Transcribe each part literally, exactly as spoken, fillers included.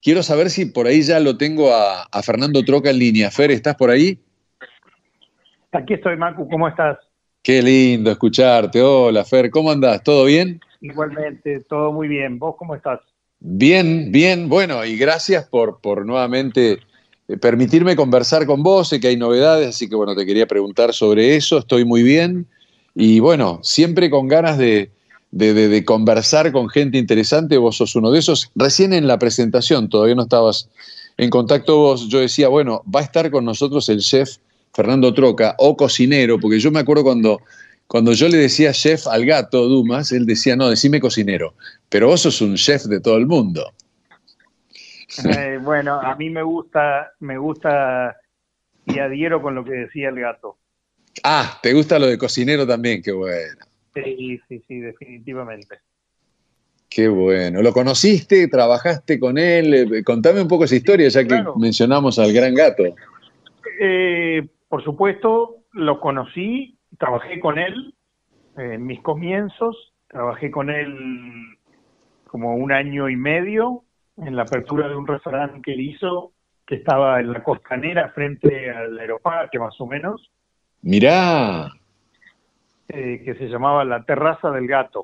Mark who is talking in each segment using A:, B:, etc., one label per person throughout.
A: quiero saber si por ahí ya lo tengo a, a Fernando Troca en línea. Fer, ¿estás por ahí?
B: Aquí estoy, Macu, ¿cómo estás?
A: Qué lindo escucharte. Hola, Fer, ¿cómo andás? ¿Todo bien?
B: Igualmente, todo muy bien. ¿Vos cómo estás?
A: Bien, bien. Bueno, y gracias por, por nuevamente eh, permitirme conversar con vos. Sé que hay novedades, así que bueno, te quería preguntar sobre eso. Estoy muy bien. Y bueno, siempre con ganas de, de, de- de conversar con gente interesante. Vos sos uno de esos. Recién en la presentación, todavía no estabas en contacto vos. Yo decía, bueno, va a estar con nosotros el chef Fernando Troca, o cocinero, porque yo me acuerdo cuando, cuando yo le decía chef al gato Dumas, él decía, no, decime cocinero. Pero vos sos un chef de todo el mundo.
B: Eh, bueno, a mí me gusta, me gusta y adhiero con lo que decía el gato.
A: Ah, ¿te gusta lo de cocinero también? Qué bueno,
B: Sí, sí, sí, definitivamente.
A: qué bueno. ¿Lo conociste? ¿Trabajaste con él? Eh, Contame un poco esa
B: Sí,
A: historia, ya que
B: claro.
A: mencionamos al gran gato.
B: Eh, por supuesto, lo conocí, trabajé con él eh, en mis comienzos, trabajé con él como un año y medio en la apertura de un restaurante que él hizo, que estaba en la Costanera frente al Aeroparque más o menos,
A: Mirá,
B: eh, que se llamaba La Terraza del Gato.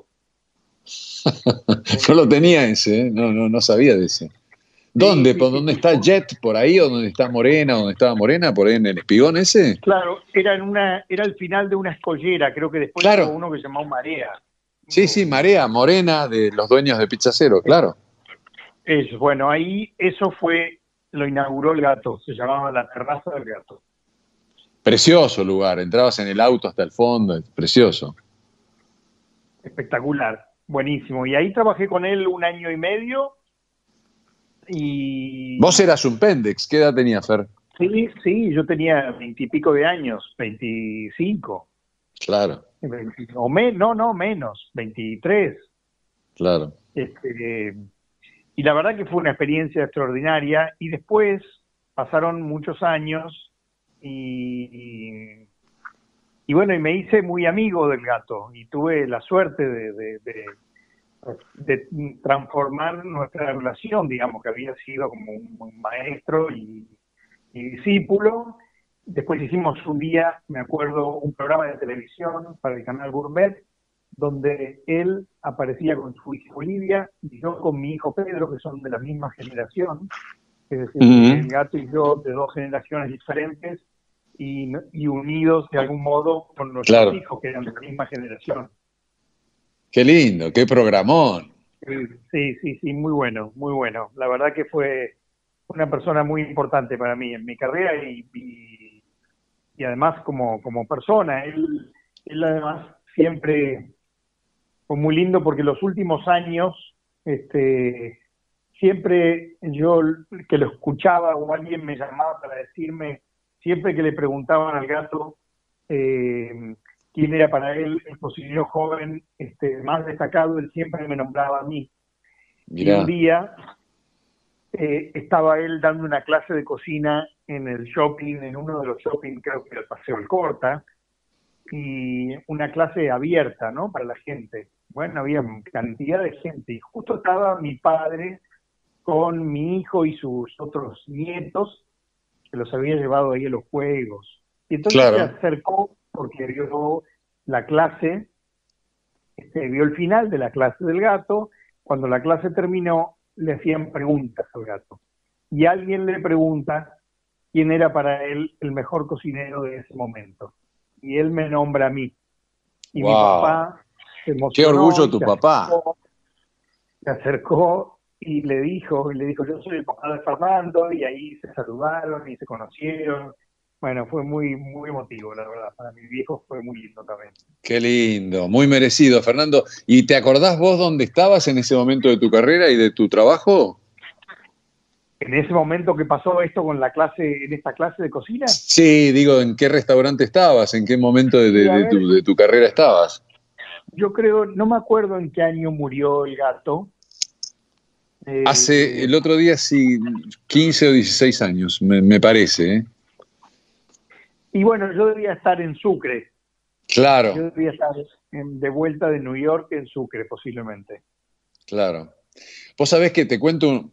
A: no lo
B: Eh,
A: tenía ese, ¿eh? No, no, no sabía de ese.
B: sí,
A: ¿Dónde?
B: sí,
A: ¿Por
B: sí,
A: dónde
B: sí.
A: está Jet? ¿Por ahí? ¿O dónde está Morena? ¿Dónde estaba Morena? ¿Por ahí en el espigón ese?
B: Claro, era en una, era el final de una escollera, creo que después hubo
A: Claro.
B: uno que se llamó Marea.
A: Sí, sí,
B: O-
A: Marea, Morena, de los dueños de Pizza Cero, claro.
B: Eso, bueno, ahí eso fue, lo inauguró el gato, se llamaba La Terraza del Gato.
A: Precioso lugar, entrabas en el auto hasta el fondo, es precioso.
B: Espectacular, buenísimo. Y ahí trabajé con él un año y medio
A: Vos
B: y
A: eras un Pendex, ¿qué edad tenías, Fer?
B: sí, sí, yo tenía veintipico de años, veinticinco,
A: Claro,
B: o me, no, no, menos, veintitrés.
A: claro.
B: Este, y la verdad que fue una experiencia extraordinaria. Y después pasaron muchos años y, y bueno, y me hice muy amigo del gato y tuve la suerte de, de, de, de transformar nuestra relación, digamos, que había sido como un maestro y, y discípulo. Después hicimos un día, me acuerdo, un programa de televisión para el canal Gourmet, donde él aparecía con su hija Olivia y yo con mi hijo Pedro, que son de la misma generación, es decir,
A: Ujú.
B: el gato y yo de dos generaciones diferentes y, y unidos de algún modo con nuestros
A: Claro,
B: hijos que eran de la misma generación.
A: qué lindo, qué programón.
B: Sí, sí, sí, muy bueno, muy bueno. La verdad que fue una persona muy importante para mí en mi carrera y, y, y además como, como persona. Él, él además siempre fue muy lindo porque los últimos años, este, siempre yo que lo escuchaba o alguien me llamaba para decirme, siempre que le preguntaban al gato eh, quién era para él el cocinero joven este, más destacado, él siempre me nombraba a mí. Y un
A: Mirá,
B: día eh, estaba él dando una clase de cocina en el shopping, en uno de los shopping, creo que el Paseo del Corta, y una clase abierta, ¿no? Para la gente. Bueno, había cantidad de gente y justo estaba mi padre con mi hijo y sus otros nietos que los había llevado ahí a los juegos. Y entonces se
A: claro.
B: acercó porque vio la clase, este, vio el final de la clase del gato. Cuando la clase terminó, le hacían preguntas al gato. Y alguien le pregunta quién era para él el mejor cocinero de ese momento. Y él me nombra a mí. Y mi
A: Wow,
B: papá se
A: qué
B: emocionó
A: orgullo
B: y
A: tu
B: se
A: papá.
B: acercó, se acercó y le dijo, y le dijo, yo soy el papá de Fernando, y ahí se saludaron y se conocieron. Bueno, fue muy, muy emotivo, la verdad. Para mi viejo fue muy lindo también.
A: Qué lindo, muy merecido, Fernando. ¿Y te acordás vos dónde estabas en ese momento de tu carrera y de tu trabajo?
B: En ese momento que pasó esto con la clase, en esta clase de cocina,
A: Sí, digo, ¿en qué restaurante estabas? ¿En qué momento de,
B: y
A: de-
B: a
A: de
B: ver,
A: tu, de tu carrera estabas?
B: yo creo, no me acuerdo en qué año murió el gato.
A: Hace
B: Eh,
A: el otro día, sí, quince o dieciséis años, me, me parece, ¿eh?
B: y bueno, yo debía estar en Sucre.
A: Claro,
B: Yo debía estar en- de vuelta de New York en Sucre, posiblemente.
A: claro. Vos sabés que te cuento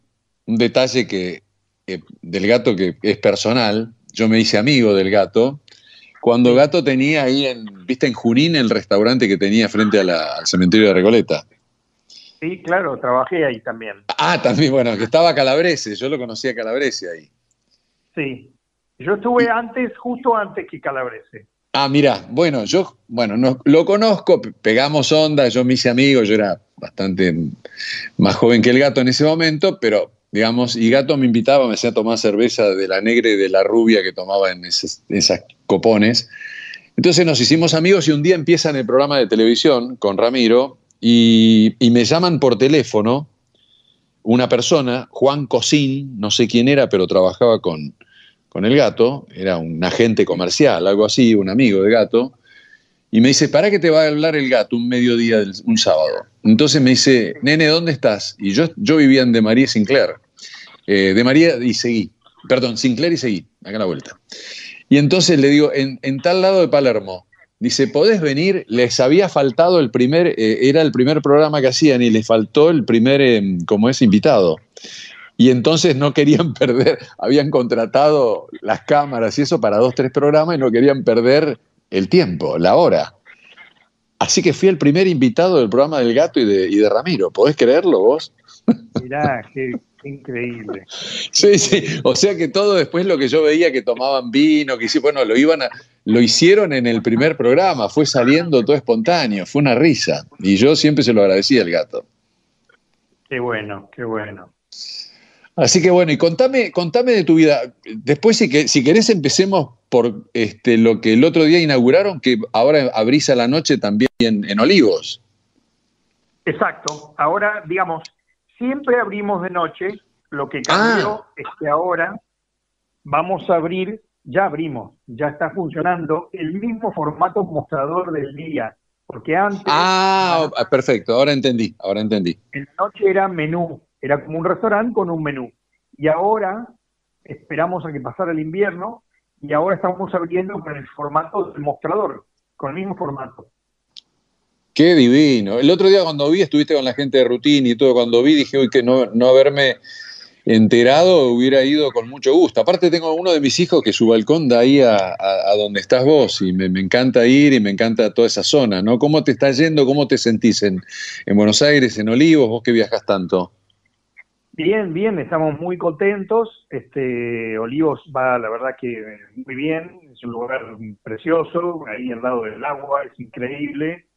A: un detalle que, eh, del Gato que es personal. Yo me hice amigo del Gato cuando
B: Sí,
A: Gato tenía ahí, en, viste, en Junín, el restaurante que tenía frente a la- al cementerio de Recoleta.
B: sí, claro, trabajé ahí también.
A: Ah, también, bueno, que estaba Calabrese, yo lo conocía a Calabrese ahí.
B: Sí. Yo estuve
A: Y,
B: antes, justo antes que Calabrese.
A: ah, mira, bueno, yo, bueno, no, lo conozco, pegamos onda, yo me hice amigo, yo era bastante más joven que el Gato en ese momento, pero digamos, y Gato me invitaba, me hacía tomar cerveza de la negra y de la rubia que tomaba en esas, esas copones. Entonces nos hicimos amigos y un día empiezan el programa de televisión con Ramiro y, y me llaman por teléfono una persona, Juan Cosín, no sé quién era, pero trabajaba con, con el Gato, era un agente comercial, algo así, un amigo de Gato, y me dice, ¿para qué te va a hablar el Gato un mediodía, del, un sábado? Entonces me dice, nene, ¿dónde estás? Y yo, yo vivía en De María y Sinclair, eh, De María y Seguí, perdón, Sinclair y Seguí, acá a la vuelta. Y entonces le digo, en, en tal lado de Palermo. Dice, ¿podés venir? Les había faltado el primer, eh, era el primer programa que hacían y les faltó el primer, eh, como es, invitado. Y entonces no querían perder, habían contratado las cámaras y eso para dos, tres programas y no querían perder el tiempo, la hora. Así que fui el primer invitado del programa del Gato y de, y de Ramiro. ¿Podés creerlo vos?
B: Mirá, qué, qué increíble, qué
A: Sí, sí.
B: increíble.
A: O sea que todo después lo que yo veía que tomaban vino, que sí, bueno, lo iban a, lo hicieron en el primer programa, fue saliendo todo espontáneo, fue una risa. Y yo siempre se lo agradecía al Gato.
B: Qué bueno, qué bueno.
A: Así que bueno, y contame, contame de tu vida. Después, si, que, si querés, empecemos por este, lo que el otro día inauguraron, que ahora abrís a la noche también en, en Olivos.
B: Exacto. Ahora, digamos, siempre abrimos de noche. Lo que
A: Ah,
B: cambió es que ahora vamos a abrir, ya abrimos, ya está funcionando el mismo formato mostrador del día. Porque antes,
A: ah,
B: la,
A: perfecto, ahora entendí, ahora entendí.
B: en la noche era menú, era como un restaurante con un menú. Y ahora esperamos a que pasara el invierno y ahora estamos abriendo con el formato del mostrador, con el mismo formato.
A: Qué divino. El otro día cuando vi, estuviste con la gente de Rutina y todo, cuando vi dije, uy, que no, no haberme enterado hubiera ido con mucho gusto. Aparte tengo uno de mis hijos que su balcón da ahí a, a, a donde estás vos y me, me, encanta ir y me encanta toda esa zona, ¿no? ¿Cómo te está yendo? ¿Cómo te sentís en, en Buenos Aires, en Olivos, vos que viajas tanto?
B: Bien, bien, estamos muy contentos. Este, Olivos va, la verdad que muy bien, es un lugar precioso, ahí al lado del agua, es increíble.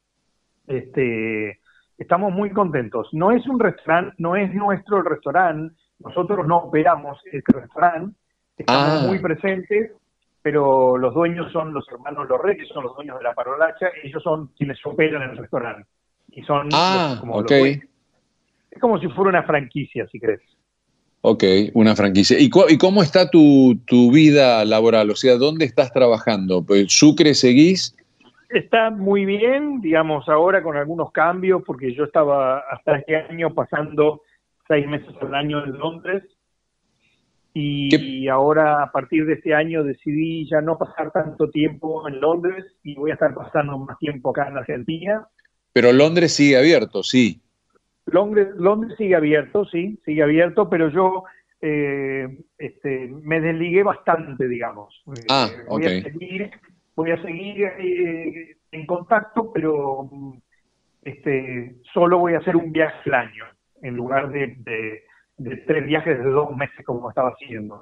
B: Este, estamos muy contentos. No es un restaurante, no es nuestro el restaurante, nosotros no operamos el restaurante, estamos muy
A: Ah,
B: presentes, pero los dueños son los hermanos Lorre, que son los dueños de la Parolacha, ellos son quienes operan el restaurante y son los
A: ah,
B: como
A: ok,
B: los dueños. Es como si fuera una franquicia, si crees.
A: ok, una franquicia. ¿Y, cu- y cómo está tu, tu vida laboral? O sea, ¿dónde estás trabajando? Pues, ¿Sucre seguís?
B: Está muy bien, digamos, ahora con algunos cambios, porque yo estaba hasta este año pasando seis meses al año en Londres
A: ¿Qué,
B: y ahora a partir de este año decidí ya no pasar tanto tiempo en Londres y voy a estar pasando más tiempo acá en Argentina.
A: pero Londres sigue abierto, sí.
B: Londres, Londres sigue abierto, sí, sigue abierto, pero yo eh, este, me desligué bastante, digamos.
A: Ah,
B: Eh, voy
A: ok.
B: a seguir, voy a seguir eh, en contacto, pero este, solo voy a hacer un viaje al año, en lugar de, de, de tres viajes de dos meses como estaba haciendo.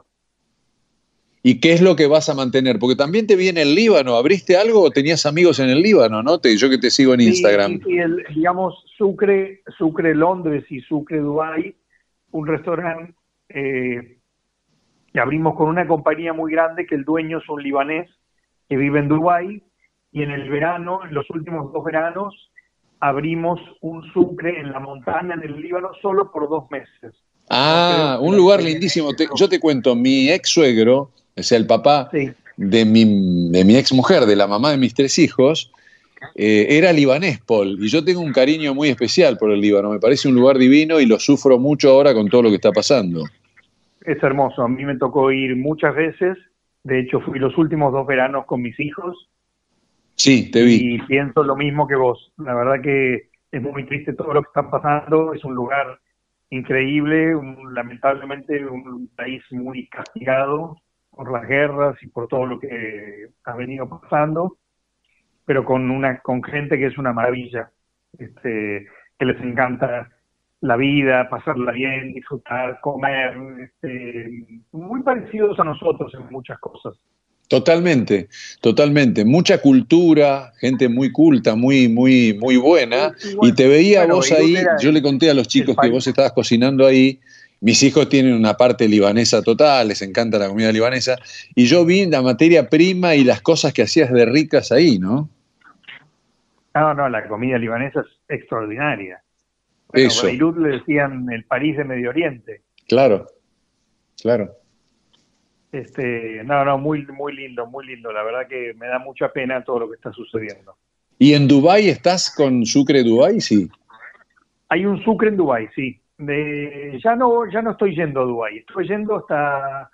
A: ¿Y qué es lo que vas a mantener? Porque también te vi en el Líbano. ¿Abriste algo o tenías amigos en el Líbano, no? Te, yo que te sigo en
B: Sí, sí,
A: Instagram.
B: sí, el, digamos Sucre, Sucre Londres y Sucre Dubai, un restaurante eh, que abrimos con una compañía muy grande que el dueño es un libanés que vive en Dubai y en el verano, en los últimos dos veranos, abrimos un Sucre en la montaña en el Líbano solo por dos meses. No
A: Ah,
B: creo que
A: un
B: la
A: lugar lindísimo. Te-
B: experiencia.
A: yo te cuento, mi ex suegro, o sea, el papá
B: Sí,
A: de mi, de mi ex mujer, de la mamá de mis tres hijos, eh, era libanés, Paul. Y yo tengo un cariño muy especial por el Líbano. Me parece un lugar divino y lo sufro mucho ahora con todo lo que está pasando.
B: es hermoso. A mí me tocó ir muchas veces. De hecho, fui los últimos dos veranos con mis hijos
A: Sí, te vi.
B: y pienso lo mismo que vos. La verdad que es muy triste todo lo que está pasando. Es un lugar increíble, un, lamentablemente un país muy castigado por las guerras y por todo lo que ha venido pasando, pero con una con gente que es una maravilla, este, que les encanta la vida, pasarla bien, disfrutar, comer, este, muy parecidos a nosotros en muchas cosas.
A: Totalmente, totalmente. Mucha cultura, gente muy culta, muy, muy, muy buena.
B: Sí, sí,
A: Y
B: bueno,
A: te veía
B: bueno,
A: vos
B: Beirut
A: ahí,
B: era
A: yo le
B: el,
A: conté a los
B: el
A: chicos que
B: país.
A: vos estabas cocinando ahí. Mis hijos tienen una parte libanesa total, les encanta la comida libanesa. Y yo vi la materia prima y las cosas que hacías de ricas ahí, ¿no?
B: No, no, la comida libanesa es extraordinaria. Bueno,
A: Eso,
B: Beirut le decían el París de Medio Oriente.
A: claro, claro.
B: Este, no, no, muy, muy lindo, muy lindo. La verdad que me da mucha pena todo lo que está sucediendo.
A: ¿Y en Dubái estás con Sucre Dubái? Sí.
B: Hay un Sucre en Dubái, sí. De, ya no, ya no estoy yendo a Dubái. Estoy yendo hasta,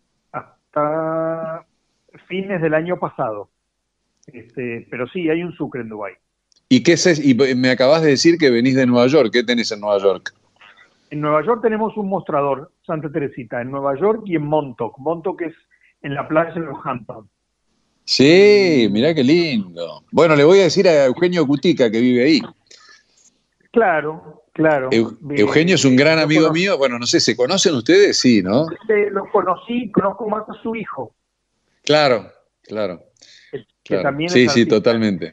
B: hasta fines del año pasado. Este, pero sí, hay un Sucre en Dubái.
A: ¿Y qué es? Y me acabas de decir que venís de Nueva York. ¿Qué tenés en Nueva York?
B: En Nueva York tenemos un mostrador, Santa Teresita, en Nueva York y en Montauk. Montauk es en la playa de los Hamptons.
A: Sí, mirá qué lindo. Bueno, le voy a decir a Eugenio Cutica que vive ahí.
B: Claro, claro.
A: Eu- Eugenio es un
B: Eh,
A: gran
B: lo,
A: amigo
B: cono
A: mío. Bueno, no sé, ¿se conocen ustedes? Sí, ¿no?
B: este, lo conocí, conozco más a su hijo,
A: Claro, claro,
B: que, que
A: claro.
B: también es
A: Sí, sí,
B: artista.
A: totalmente.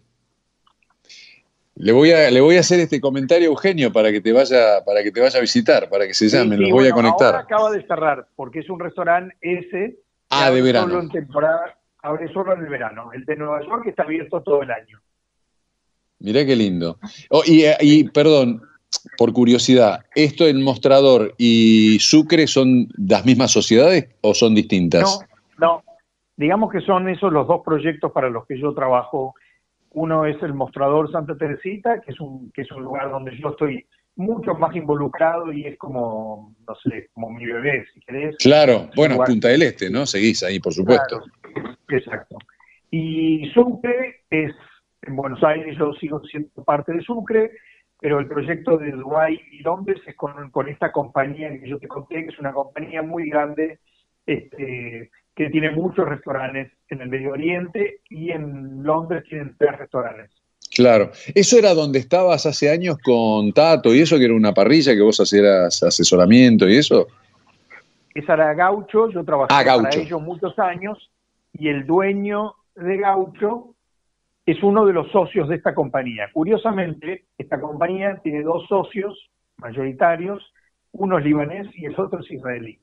A: Le voy a, le voy a hacer este comentario a Eugenio para que te vaya, para que te vaya a visitar, para que se
B: Sí,
A: llamen,
B: sí,
A: los voy a
B: bueno, ahora
A: conectar.
B: acaba de cerrar, porque es un restaurante ese que
A: Ah, de
B: abre solo
A: verano.
B: en temporada, abre solo en el verano. El de Nueva York está abierto todo el año.
A: Mirá qué lindo. Oh, y, y,
B: Sí.
A: perdón, por curiosidad, ¿esto el mostrador y Sucre son las mismas sociedades o son distintas?
B: No, no, digamos que son esos los dos proyectos para los que yo trabajo. Uno es el Mostrador Santa Teresita, que es un, que es un lugar donde yo estoy mucho más involucrado y es como, no sé, como mi bebé, si querés.
A: Claro,
B: Es un
A: bueno,
B: lugar,
A: Punta del Este, ¿no? Seguís ahí, por supuesto.
B: claro, exacto. Y Sucre es, en Buenos Aires yo sigo siendo parte de Sucre, pero el proyecto de Dubái y Londres es con, con esta compañía que yo te conté, que es una compañía muy grande, este, que tiene muchos restaurantes en el Medio Oriente y en Londres tienen tres restaurantes.
A: Claro. Eso era donde estabas hace años con Tato y eso, que era una parrilla que vos hacías asesoramiento y eso.
B: Esa era Gaucho, yo
A: Ah,
B: trabajé para
A: Gaucho.
B: ellos muchos años y el dueño de Gaucho es uno de los socios de esta compañía. Curiosamente, esta compañía tiene dos socios mayoritarios, uno es libanés y el otro es israelí.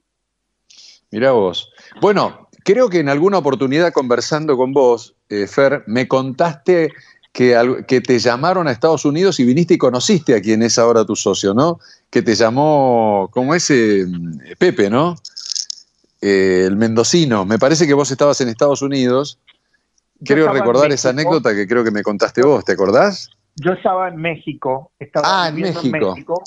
A: Mirá vos. Bueno, creo que en alguna oportunidad conversando con vos, eh, Fer, me contaste que, al- que te llamaron a Estados Unidos y viniste y conociste a quien es ahora tu socio, ¿no? Que te llamó, ¿cómo es? Eh, Pepe, ¿no? Eh, el mendocino. Me parece que vos estabas en Estados Unidos.
B: Yo
A: Creo
B: estaba en
A: recordar esa
B: México,
A: anécdota que creo que me contaste
B: yo,
A: vos, ¿te acordás?
B: yo estaba en México, estaba
A: Ah, en
B: viviendo en
A: México.
B: México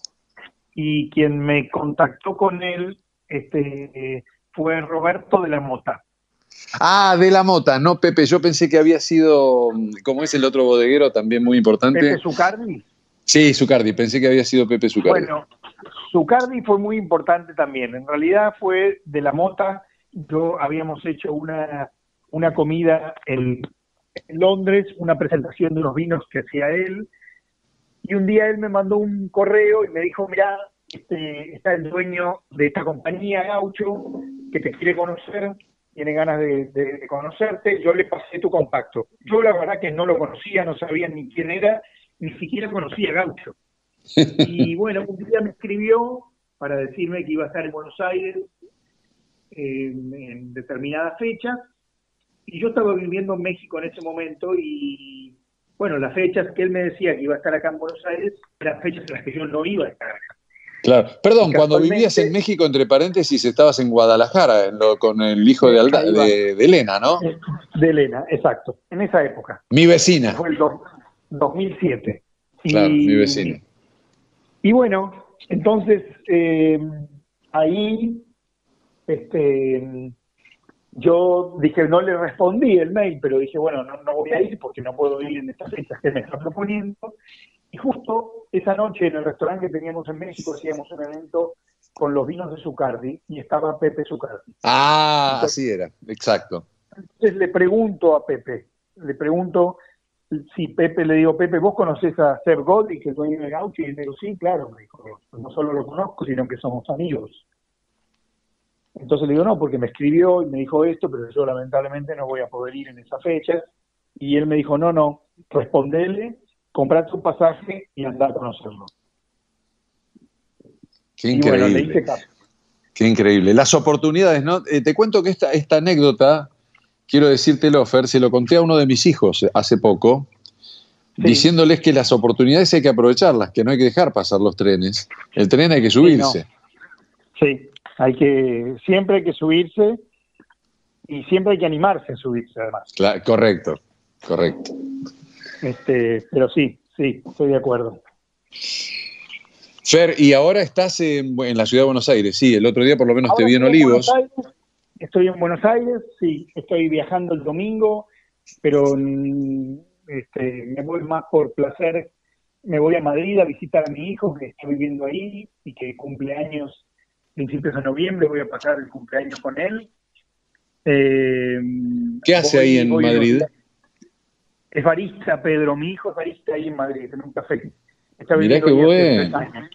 B: y quien me contactó con él este, fue Roberto de la Mota.
A: Ah, de la Mota, no Pepe. Yo pensé que había sido, ¿cómo es el otro bodeguero también muy
B: Pepe
A: importante?
B: Zucardi.
A: Sí, Zucardi. Pensé que había sido Pepe Zucardi.
B: Bueno, Zucardi fue muy importante también. En realidad fue de la Mota. Yo habíamos hecho una, una comida en, en Londres, una presentación de unos vinos que hacía él. Y un día él me mandó un correo y me dijo, mira, este, está el dueño de esta compañía, Gaucho, que te quiere conocer, tiene ganas de, de, de conocerte. Yo le pasé tu contacto. Yo la verdad que no lo conocía, no sabía ni quién era, ni siquiera conocía a Gaucho. Y bueno, un día me escribió para decirme que iba a estar en Buenos Aires en, en determinadas fechas, y yo estaba viviendo en México en ese momento, y bueno, las fechas que él me decía que iba a estar acá en Buenos Aires eran fechas en las que yo no iba a estar acá.
A: Claro.
B: Y
A: Perdón, cuando vivías en
B: casualmente,
A: México, entre paréntesis, estabas en Guadalajara en lo- con el hijo de,
B: eh,
A: Alda-
B: ahí va,
A: de, de Elena, ¿no?
B: eh, de Elena, exacto, en esa época,
A: Mi
B: que
A: vecina.
B: fue el dos, dos mil siete.
A: Claro, mi
B: Y,
A: vecina.
B: y bueno, entonces eh, ahí este, yo dije, no le respondí el mail, pero dije, bueno, no, no voy a ir porque no puedo ir en estas fechas que me está proponiendo. Y justo esa noche en el restaurante que teníamos en México hacíamos un evento con los vinos de Zucardi y estaba Pepe Zucardi.
A: Ah,
B: Entonces,
A: así era, exacto.
B: entonces le pregunto a Pepe, le pregunto si Pepe, le digo, Pepe, ¿vos conocés a Seb Godin, que es dueño de Gaucho? Y él me dijo, sí, claro, me dijo, no solo lo conozco, sino que somos amigos. Entonces le digo, no, porque me escribió y me dijo esto, pero yo lamentablemente no voy a poder ir en esa fecha. Y él me dijo, no, no, respondele, comprate un pasaje y andá a conocerlo.
A: Qué
B: Y bueno, le
A: increíble.
B: hice caso.
A: Qué increíble. Las oportunidades, ¿no? Eh, te cuento que esta, esta anécdota, quiero decírtelo, Fer, se lo conté a uno de mis hijos hace poco,
B: Sí.
A: diciéndoles que las oportunidades hay que aprovecharlas, que no hay que dejar pasar los trenes. El tren hay que
B: Sí, no.
A: subirse.
B: Sí, hay que, siempre hay que subirse y siempre hay que animarse a subirse además.
A: Cla- correcto, correcto.
B: Este, pero sí, sí, estoy de acuerdo.
A: Fer, y ahora estás en, en la ciudad de Buenos Aires, sí, el otro día por lo menos te
B: Ahora
A: vi en
B: estoy en Buenos
A: Olivos.
B: Aires, estoy en Buenos Aires, sí, estoy viajando el domingo, pero mm, este, me voy más por placer. Me voy a Madrid a visitar a mi hijo que está viviendo ahí y que cumple años principios de noviembre, voy a pasar el cumpleaños con él. Eh,
A: ¿Qué hace
B: voy,
A: ahí en
B: voy unos
A: Madrid?
B: días. Es barista, Pedro, mi hijo es barista ahí en Madrid, en un café. Está
A: Mirá
B: viviendo
A: qué
B: ahí hace tres
A: bueno.
B: años.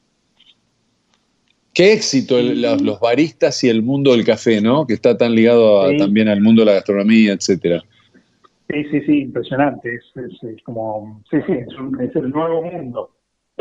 A: Qué éxito el-
B: Y,
A: los, los baristas y el mundo del café, ¿no? Que está tan ligado a-
B: sí,
A: también al mundo de la gastronomía, etcétera.
B: sí, sí, sí, impresionante. Es, es- es como, sí, sí, es, un- es el nuevo mundo.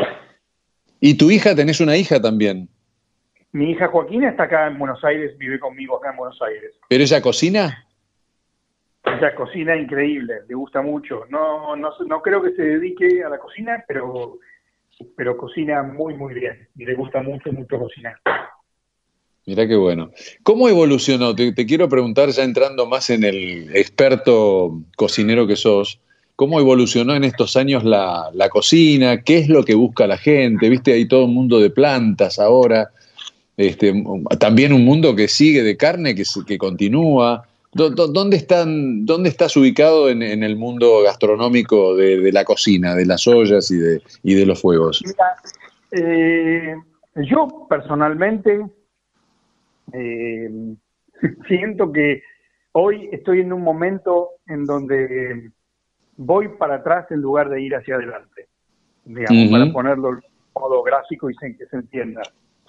A: Y tu hija, tenés una hija también,
B: Mi hija Joaquina está acá en Buenos Aires, vive conmigo acá en Buenos Aires.
A: pero ella cocina.
B: Ella cocina increíble, le gusta mucho. No, no, no creo que se dedique a la cocina, pero, pero cocina muy, muy bien. Y le gusta mucho, mucho cocinar.
A: Mirá qué bueno. ¿Cómo evolucionó? Te, te quiero preguntar, ya entrando más en el experto cocinero que sos, ¿cómo evolucionó en estos años la, la cocina? ¿Qué es lo que busca la gente? ¿Viste? Hay todo un mundo de plantas ahora. Este, también un mundo que sigue de carne, que, se- que continúa. ¿Dó- dó- ¿Dónde, están, dónde estás ubicado en, en el mundo gastronómico de, de la cocina, de las ollas y de, y de los fuegos?
B: Mira, eh, yo personalmente eh, siento que hoy estoy en un momento en donde voy para atrás en lugar de ir hacia adelante, digamos,
A: Ujú.
B: para ponerlo en modo gráfico y sin que se entienda.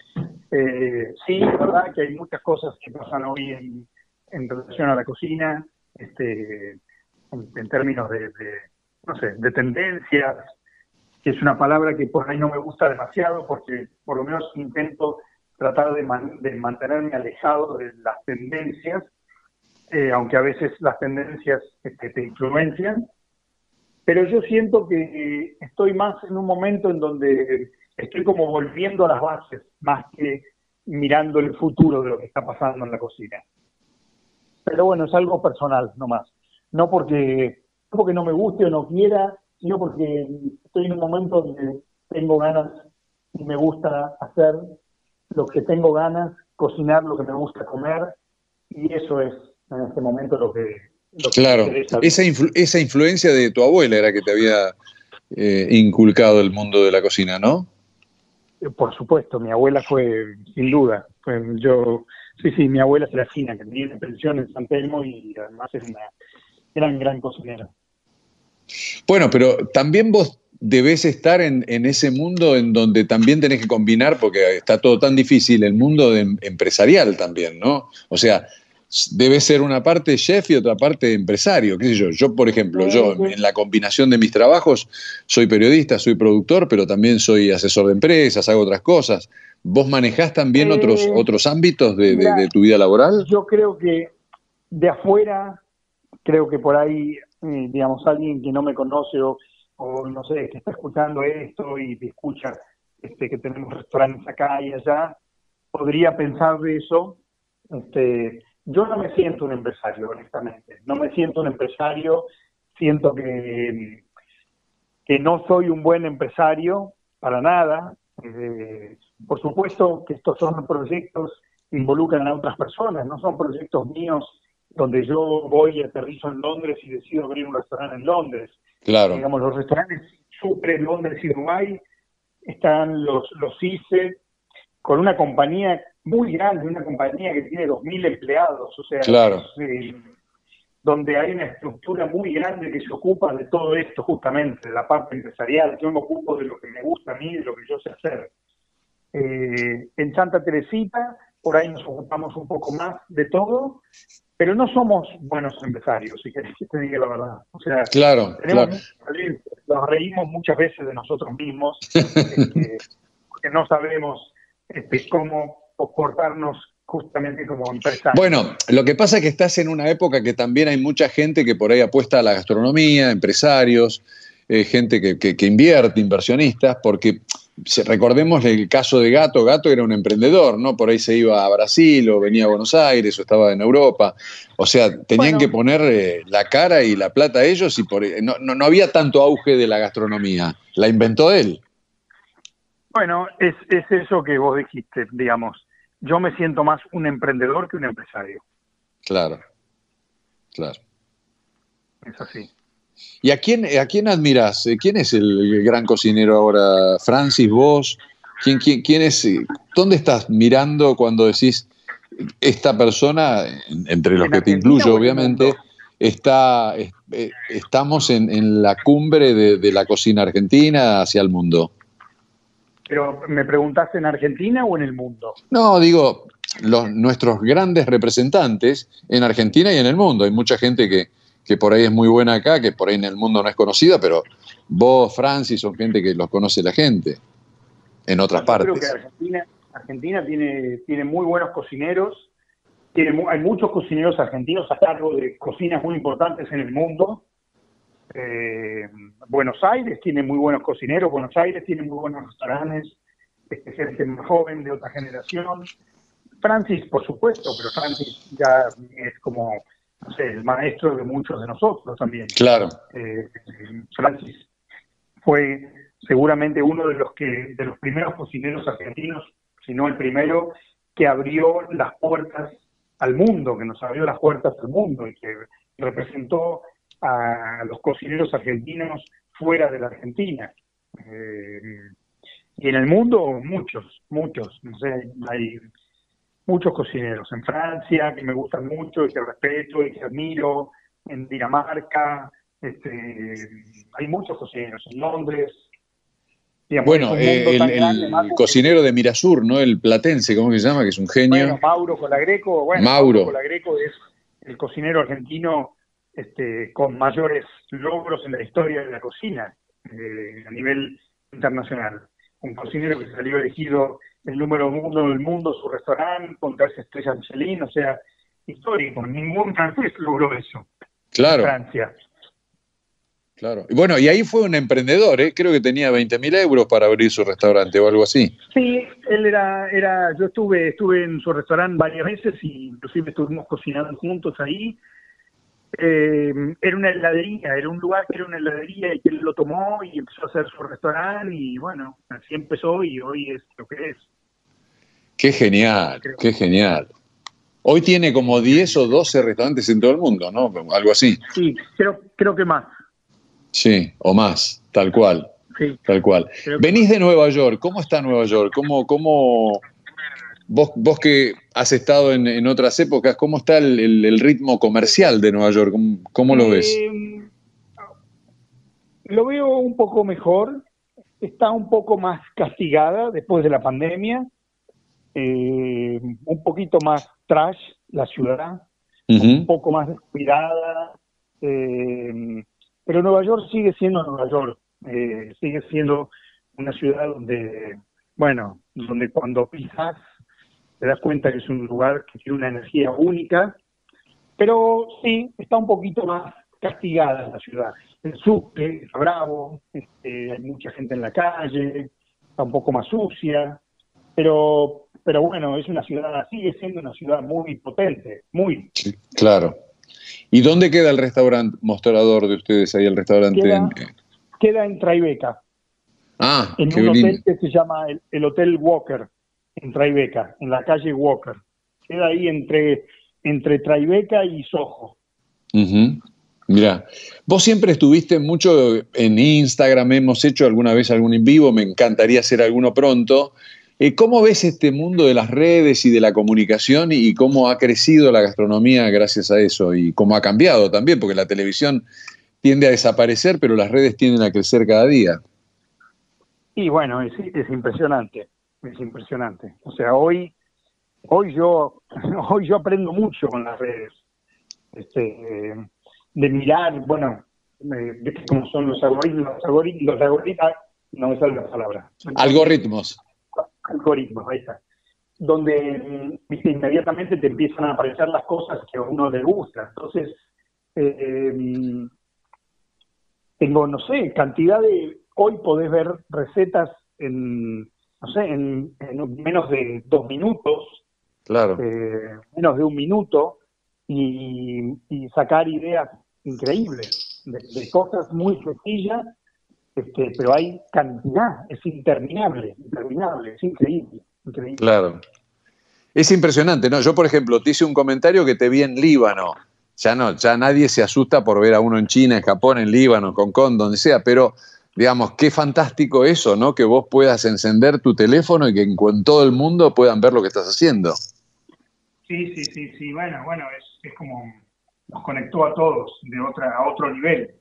B: Eh, sí, es verdad que hay muchas cosas que pasan hoy en, en relación a la cocina, este, en, en términos de, de, no sé, de tendencias, que es una palabra que por ahí no me gusta demasiado porque por lo menos intento tratar de, man, de mantenerme alejado de las tendencias, eh, aunque a veces las tendencias este, te influencian, pero yo siento que eh, estoy más en un momento en donde estoy como volviendo a las bases, más que mirando el futuro de lo que está pasando en la cocina. Pero bueno, es algo personal nomás. No porque, no porque no me guste o no quiera, sino porque estoy en un momento donde tengo ganas y me gusta hacer lo que tengo ganas, cocinar lo que me gusta comer, y eso es en este momento lo que, lo que me
A: Claro,
B: interesa.
A: esa, influ- esa influencia de tu abuela era que te había eh, inculcado el mundo de la cocina, ¿no?
B: Por supuesto, mi abuela fue, sin duda, fue, yo, sí, sí, mi abuela es la fina, que tenía una pensión en San Telmo y además es una gran, gran cocinera.
A: Bueno, pero también vos debés estar en, en ese mundo en donde también tenés que combinar, porque está todo tan difícil, el mundo de- empresarial también, ¿no? O sea, debe ser una parte chef y otra parte empresario, qué sé yo. Yo, por ejemplo, yo
B: Sí,
A: en la combinación de mis trabajos soy periodista, soy productor, pero también soy asesor de empresas, hago otras cosas. ¿Vos manejás también otros,
B: eh,
A: otros ámbitos de, de-
B: mira,
A: de tu vida laboral?
B: yo creo que de afuera, creo que por ahí, eh, digamos, alguien que no me conoce o, o no sé, que está escuchando esto y que escucha este, que tenemos restaurantes acá y allá, podría pensar de eso. Este, yo no me siento un empresario, honestamente. No me siento un empresario, siento que, que no soy un buen empresario para nada. Eh, por supuesto que estos son proyectos que involucran a otras personas, no son proyectos míos donde yo voy y aterrizo en Londres y decido abrir un restaurante en Londres.
A: Claro.
B: Digamos, los restaurantes Sucre, Londres y Dubái, están los, los C I C E, con una compañía muy grande, una compañía que tiene dos mil empleados, o sea,
A: Claro.
B: eh, donde hay una estructura muy grande que se ocupa de todo esto justamente, de la parte empresarial. Yo me ocupo de lo que me gusta a mí, de lo que yo sé hacer. Eh, en Santa Teresita, por ahí nos ocupamos un poco más de todo, pero no somos buenos empresarios, si querés que te diga la verdad. O sea,
A: Claro,
B: tenemos
A: claro.
B: mucho talento, nos reímos muchas veces de nosotros mismos, este, porque no sabemos este, cómo comportarnos justamente como empresarios.
A: Bueno, lo que pasa es que estás en una época que también hay mucha gente que por ahí apuesta a la gastronomía, empresarios, eh, gente que, que, que invierte, inversionistas, porque se- recordemos el caso de Gato. Gato era un emprendedor, ¿no? Por ahí se iba a Brasil o venía a Buenos Aires o estaba en Europa. O sea, tenían
B: Bueno,
A: que poner eh, la cara y la plata a ellos y por, no, no, no había tanto auge de la gastronomía. La inventó él.
B: bueno, es, es eso que vos dijiste, digamos. Yo me siento más un emprendedor que un empresario.
A: Claro, claro.
B: Es así.
A: ¿Y a quién, a quién admirás? Eh, ¿Quién es el gran cocinero ahora? ¿Francis, vos? ¿Quién, quién, quién es? eh, ¿Dónde estás mirando cuando decís esta persona, en- entre los
B: ¿En
A: que te
B: Argentina
A: incluyo
B: o en el mundo?
A: obviamente, está, es- eh, estamos en, en la cumbre de, de la cocina argentina hacia el mundo?
B: Pero ¿me preguntaste en Argentina o en el mundo?
A: No, digo, los, nuestros grandes representantes en Argentina y en el mundo. Hay mucha gente que, que por ahí es muy buena acá, que por ahí en el mundo no es conocida, pero vos, Francis, son gente que los conoce la gente en otras
B: No, yo creo que
A: partes.
B: Argentina, Argentina tiene, tiene muy buenos cocineros. Tiene, mu- hay muchos cocineros argentinos a cargo de cocinas muy importantes en el mundo. Eh, Buenos Aires tiene muy buenos cocineros, Buenos Aires tiene muy buenos restaurantes, este, gente más joven de otra generación. Francis, por supuesto, pero Francis ya es como, no sé, el maestro de muchos de nosotros también.
A: Claro.
B: Eh, Francis fue seguramente uno de los que de los primeros cocineros argentinos, si no el primero, que abrió las puertas al mundo, que nos abrió las puertas al mundo y que representó a los cocineros argentinos fuera de la Argentina. Eh, y en el mundo muchos, muchos, no sé, hay muchos cocineros en Francia que me gustan mucho y que respeto y que admiro, en Dinamarca, este, hay muchos cocineros en Londres, digamos, es
A: Bueno,
B: un mundo
A: eh, el,
B: tan grande,
A: el
B: Macu, que,
A: cocinero de Mirasur, ¿no? El platense, ¿cómo que se llama? Que es un
B: bueno,
A: genio.
B: Mauro Colagreco, bueno, Mauro
A: Mauro.
B: Colagreco es el cocinero argentino este, con mayores logros en la historia de la cocina eh, a nivel internacional. Un cocinero que salió elegido el número uno del mundo, su restaurante, con tres estrellas Michelin, o sea, histórico. Ningún francés logró eso en
A: Claro,
B: Francia.
A: claro. Y bueno, y ahí fue un emprendedor, ¿eh? Creo que tenía veinte mil euros para abrir su restaurante o algo así.
B: Sí, él era, era, yo estuve, estuve en su restaurante varias veces y inclusive estuvimos cocinando juntos ahí. Eh, era una heladería, era un lugar que era una heladería y que él lo tomó y empezó a hacer su restaurante y bueno, así empezó y hoy es lo que es.
A: Qué genial,
B: Creo.
A: qué genial. Hoy tiene como diez o doce restaurantes en todo el mundo, ¿no? Algo así.
B: Sí, creo, creo que más.
A: Sí, o más, tal cual,
B: Sí,
A: tal cual.
B: creo que
A: Venís
B: más.
A: de Nueva York, ¿cómo está Nueva York? ¿Cómo, cómo vos, vos que has estado en, en otras épocas, cómo está el, el- el ritmo comercial de Nueva York? ¿Cómo, cómo lo ves?
B: Eh, lo veo un poco mejor, está un poco más castigada después de la pandemia, eh, un poquito más trash la ciudad, un
A: Ujú.
B: poco más descuidada, eh, pero Nueva York sigue siendo Nueva York, eh, sigue siendo una ciudad donde, bueno, donde cuando pisas te das cuenta que es un lugar que tiene una energía única, pero sí, está un poquito más castigada la ciudad. El subte es bravo, este, hay mucha gente en la calle, está un poco más sucia, pero pero bueno, es una ciudad, sigue siendo una ciudad muy potente, muy.
A: Sí, claro. ¿Y dónde queda el restaurante mostrador de ustedes ahí, el restaurante? En...
B: Queda, queda en Tribeca,
A: Ah,
B: en
A: qué
B: un
A: lindo.
B: hotel que se llama el, el Hotel Walker, en Tribeca, en la calle Walker. Queda ahí entre, entre Tribeca y Soho.
A: Ujú. Mira, vos siempre estuviste mucho en Instagram, hemos hecho alguna vez algún en vivo, me encantaría hacer alguno pronto. Eh, ¿Cómo ves este mundo de las redes y de la comunicación y cómo ha crecido la gastronomía gracias a eso? Y cómo ha cambiado también, porque la televisión tiende a desaparecer, pero las redes tienden a crecer cada día.
B: Y bueno, es, es impresionante, es impresionante. O sea, hoy, hoy yo, hoy yo aprendo mucho con las redes. Este, eh, de mirar, bueno, eh, ¿viste cómo son los algoritmos? Los algoritmos, los algoritmos, no me sale la palabra.
A: Algoritmos.
B: Algoritmos, ahí está. Donde, viste, inmediatamente te empiezan a aparecer las cosas que a uno le gusta. Entonces, eh, tengo, no sé, cantidad de... Hoy podés ver recetas en, no sé, en, en menos de dos minutos,
A: Claro.
B: eh, menos de un minuto, y, y sacar ideas increíbles de, de cosas muy sencillas, este, pero hay cantidad, es interminable, interminable, es increíble, increíble.
A: Claro. Es impresionante, ¿no? Yo, por ejemplo, te hice un comentario que te vi en Líbano. Ya no, ya nadie se asusta por ver a uno en China, en Japón, en Líbano, en Hong Kong, donde sea, pero digamos, qué fantástico eso, ¿no? Que vos puedas encender tu teléfono y que en, en todo el mundo puedan ver lo que estás haciendo.
B: Sí, sí, sí, sí, bueno, bueno, es, es como nos conectó a todos de otra, a otro nivel.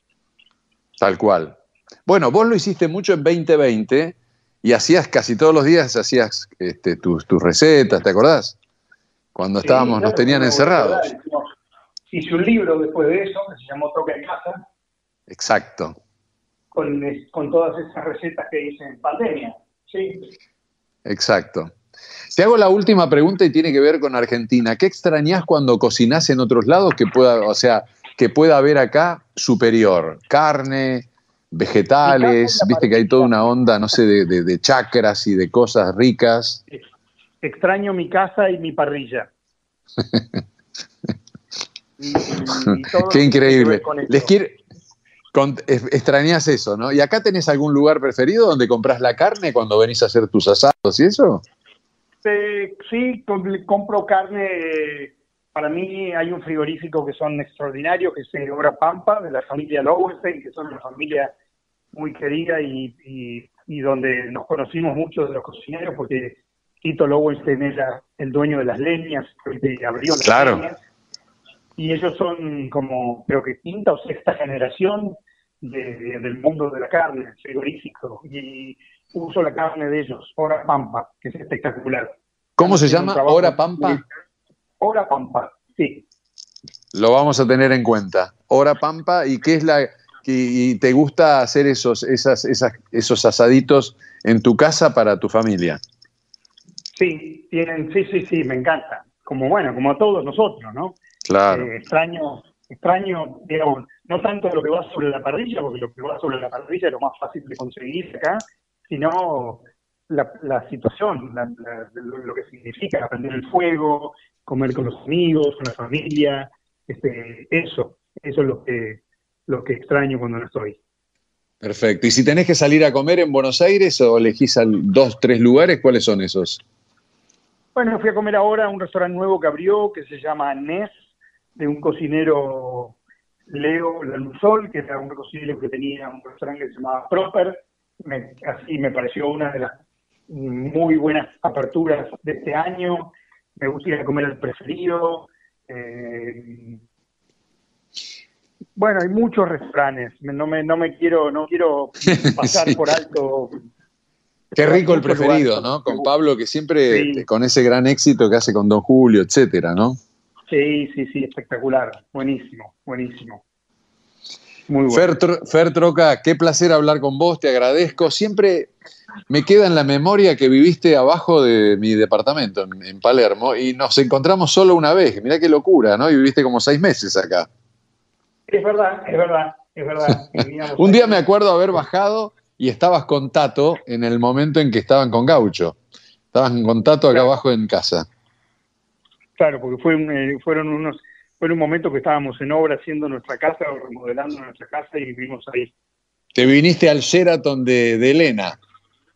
A: Tal cual. Bueno, vos lo hiciste mucho en veinte veinte y hacías casi todos los días, hacías este, tus, tus recetas, ¿te acordás? Cuando estábamos,
B: Sí,
A: nos
B: claro,
A: tenían
B: no me voy a acordar.
A: encerrados.
B: Hice un libro después de eso, que se llamó Toca en Casa,
A: Exacto.
B: con, con todas esas recetas que hice en pandemia, ¿sí?
A: Exacto. Te hago la última pregunta y tiene que ver con Argentina. ¿Qué extrañás cuando cocinás en otros lados que pueda, o sea, que pueda haber acá superior? Carne, vegetales, viste que hay toda una onda, no sé, de, de, de chacras y de cosas ricas.
B: Extraño mi casa y mi parrilla. y, y todo
A: Qué increíble. Les
B: eso.
A: quiero, con, extrañás eso, ¿no? ¿Y acá tenés algún lugar preferido donde compras la carne cuando venís a hacer tus asados y eso?
B: Eh, sí, compro carne. Para mí hay un frigorífico que son extraordinarios, que es el Hora Pampa, de la familia Lowenstein, que son una familia muy querida y, y, y donde nos conocimos muchos de los cocineros, porque Tito Lowenstein era el dueño de las leñas, que abrió las
A: claro.
B: leñas, y ellos son como, creo que quinta o sexta generación de, de, del mundo de la carne, frigorífico, y uso la carne de ellos, Hora Pampa, que es espectacular.
A: ¿Cómo se llama? ¿Hora Pampa?
B: Hora Pampa, sí.
A: Lo vamos a tener en cuenta. Hora Pampa, ¿y qué es la y te gusta hacer esos esas, esas esos asaditos en tu casa para tu familia?
B: Sí, tienen, sí, sí, sí, me encanta. Como bueno, como a todos nosotros, ¿no?
A: Claro.
B: Eh, extraño, extraño, digamos, no tanto lo que va sobre la parrilla, porque lo que va sobre la parrilla es lo más fácil de conseguir acá, sino la, la situación, la, la, lo, lo que significa aprender el fuego, comer con los amigos, con la familia, este, eso, eso es lo que, lo que extraño cuando no estoy.
A: Perfecto. ¿Y si tenés que salir a comer en Buenos Aires o elegís al, dos, tres lugares, cuáles son esos?
B: Bueno, fui a comer ahora a un restaurante nuevo que abrió, que se llama Nes, de un cocinero Leo Lanusol, que era un cocinero que tenía un restaurante que se llamaba Proper. Me, así me pareció una de las muy buenas aperturas de este año. Me gusta ir a comer al preferido. Eh, bueno, hay muchos refranes. No me, no me quiero, no quiero pasar sí. por alto.
A: Qué rico el preferido, ¿no? Con Pablo, que siempre, sí. con ese gran éxito que hace con Don Julio, etcétera, ¿no?
B: Sí, sí, sí, espectacular. Buenísimo, buenísimo.
A: Muy bueno. Fer, Tro Fer Troca, qué placer hablar con vos, te agradezco. Siempre me queda en la memoria que viviste abajo de mi departamento, en, en Palermo, y nos encontramos solo una vez. Mirá qué locura, ¿no? Y viviste como seis meses acá.
B: Es verdad, es verdad, es verdad.
A: Un día me acuerdo haber bajado y estabas con Tato en el momento en que estaban con Gaucho. Estabas con Tato acá claro. abajo en casa.
B: Claro, porque fue un, eh, fueron unos, fue un momento que estábamos en obra haciendo nuestra casa, o remodelando nuestra casa y vivimos ahí.
A: Te viniste al Sheraton de, de Elena.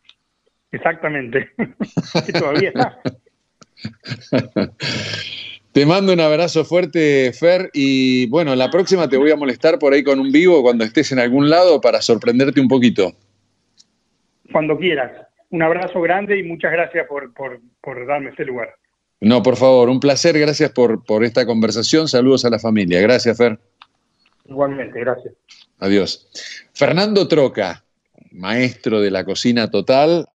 B: Exactamente. Que todavía está.
A: Te mando un abrazo fuerte, Fer, y bueno, la próxima te voy a molestar por ahí con un vivo cuando estés en algún lado para sorprenderte un poquito.
B: Cuando quieras. Un abrazo grande y muchas gracias por, por, por darme este lugar.
A: No, por favor, un placer, gracias por, por esta conversación. Saludos a la familia. Gracias, Fer.
B: Igualmente, gracias.
A: Adiós. Fernando Troca, maestro de la cocina total.